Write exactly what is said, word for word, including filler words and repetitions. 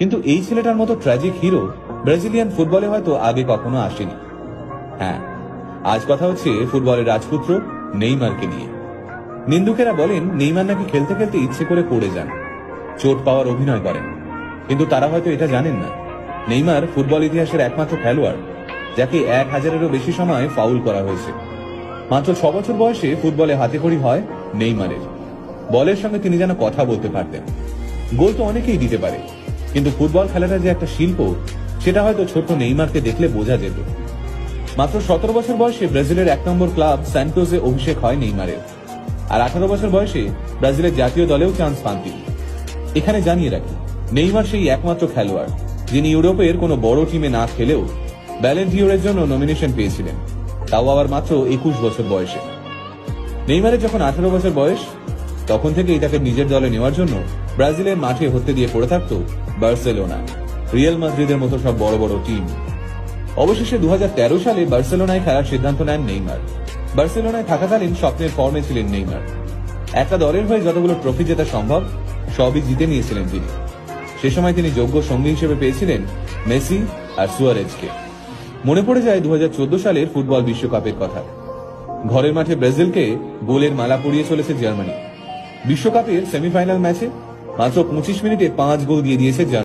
কিন্তু এই ছেলেটার মতো ট্র্যাজিক হিরো ব্রাজিলিয়ান ফুটবলে হয়তো আগে কখনো আসেনি। হ্যাঁ, আজ কথা হচ্ছে ফুটবলের রাজপুত্র নেইমারকে নিয়ে। নিন্দুকেরা বলেন নেইমার নাকি খেলতে খেলতে ইচ্ছে করে পড়ে যান, চোট পাওয়ার অভিনয় করেন। কিন্তু তারা হয়তো এটা জানেন না, নেইমার ফুটবল ইতিহাসের একমাত্র খেলোয়াড় যাকে এক হাজারেরও বেশি সময় ফাউল করা হয়েছে। মাত্র ছ বছর বয়সে ফুটবলে হাতেখড়ি হয় নেইমারের। বলের সঙ্গে তিনি যেন কথা বলতে পারতেন। গোল তো অনেকেই দিতে পারে, কিন্তু ফুটবল খেলাটা যে একটা শিল্প সেটা হয়তো ছোট্ট নেইমারকে দেখলে বোঝা যেত। মাত্র সতেরো বছর বয়সে ব্রাজিলের এক নম্বর ক্লাব স্যান্টোসে অভিষেক হয় নেইমারের। আর আঠারো বছর বয়সে ব্রাজিলের জাতীয় দলেও চান্স পান তিনি। এখানে জানিয়ে রাখি, নেইমার সেই একমাত্র খেলোয়াড় যিনি ইউরোপের কোনো বড় টিমে না খেলেও ব্যালন ডিওরের জন্য নমিনেশন পেয়েছিলেন, তাও আবার মাত্র একুশ বছর বয়সে। নেইমারের যখন আঠারো বছর বয়স, তখন থেকেই তাকে নিজের দলে নেওয়ার জন্য ব্রাজিলের মাঠে হতে দিয়ে পড়ে থাকত বার্সেলোনা, রিয়াল মাদ্রিদের মতো সব বড় বড় টিম। অবশেষে দু হাজার তেরো সালে বার্সেলোনায় খেলার সিদ্ধান্ত নেন নেইমার। বার্সেলোনায় থাকাকালীন স্বপ্নের ফর্মে ছিলেন নেইমার। একটা দলের হয়ে যতগুলো ট্রফি জেতা সম্ভব সবই জিতে নিয়েছিলেন তিনি। সে সময় তিনি যোগ্য সঙ্গী হিসেবে পেয়েছিলেন মেসি আর সুয়ারেজকে। মনে পড়ে যায় দু হাজার চোদ্দ সালের ফুটবল বিশ্বকাপের কথা। ঘরের মাঠে ব্রাজিলকে গোলের মালা পরিয়ে চলেছে জার্মানি। বিশ্বকাপের সেমিফাইনাল ম্যাচে মাত্র পঁচিশ মিনিটে পাঁচ গোল দিয়ে দিয়েছে জার্মানি।